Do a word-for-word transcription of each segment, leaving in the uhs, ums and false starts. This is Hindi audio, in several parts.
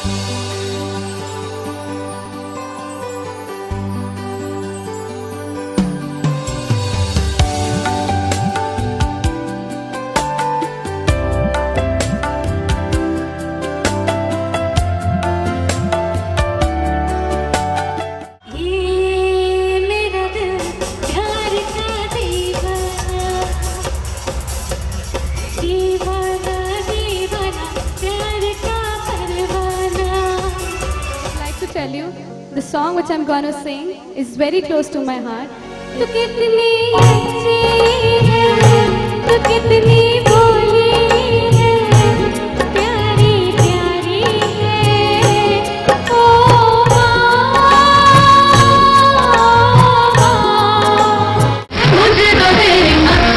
Tell you, the song which I'm going to sing is very close to my heart. तू कितनी अच्छी है, तू कितनी भोली है, प्यारी प्यारी है, ओ मुझे तो तेरी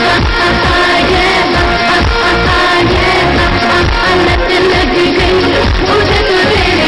लत लग गई, मुझे तो तेरी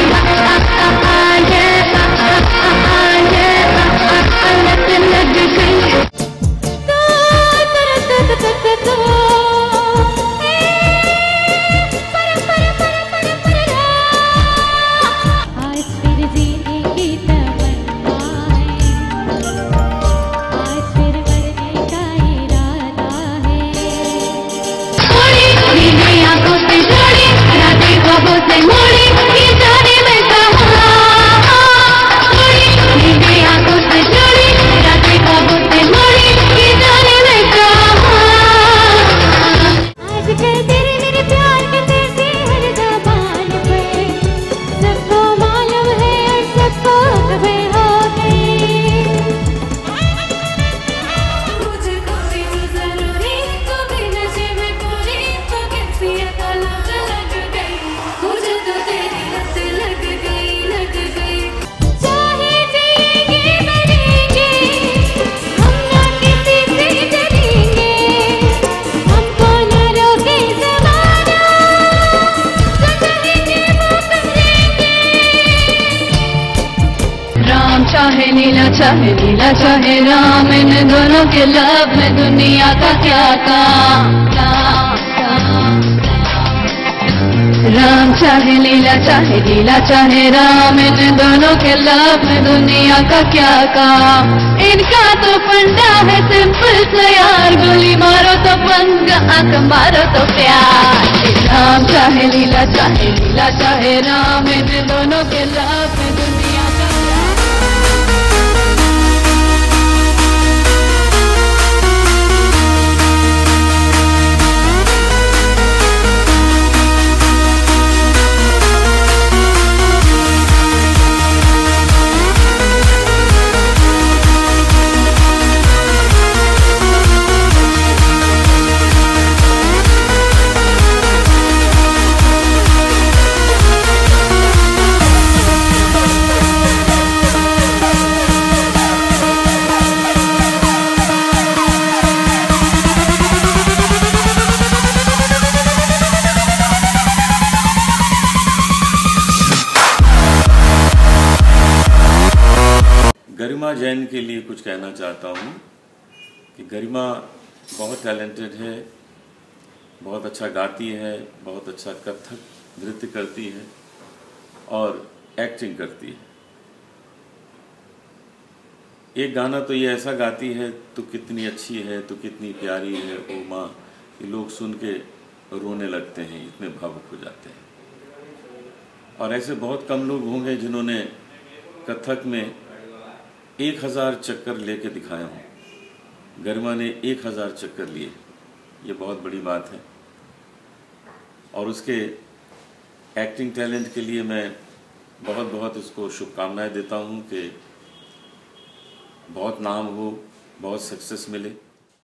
चाहे नीला चाहे नीला चाहे राम, इन दोनों के लव में दुनिया का क्या काम। राम चाहे नीला चाहे नीला चाहे राम, इन दोनों के लव में दुनिया का क्या काम। इनका तो फंडा है सिंपल सा यार, गोली मारो तो पंग, आंख मारो तो प्यार। राम चाहे नीला चाहे नीला चाहे राम, इन दोनों के लव में दुनिया का गरिमा जैन के लिए कुछ कहना चाहता हूँ कि गरिमा बहुत टैलेंटेड है, बहुत अच्छा गाती है, बहुत अच्छा कथक नृत्य करती है और एक्टिंग करती है। एक गाना तो ये ऐसा गाती है, तू कितनी अच्छी है, तू कितनी प्यारी है ओ माँ, ये लोग सुन के रोने लगते हैं, इतने भावुक हो जाते हैं। और ऐसे बहुत कम लोग होंगे जिन्होंने कथक में एक हज़ार चक्कर लेके दिखाया हूँ। गरिमा ने एक हज़ार चक्कर लिए, ये बहुत बड़ी बात है। और उसके एक्टिंग टैलेंट के लिए मैं बहुत बहुत उसको शुभकामनाएं देता हूँ कि बहुत नाम हो, बहुत सक्सेस मिले।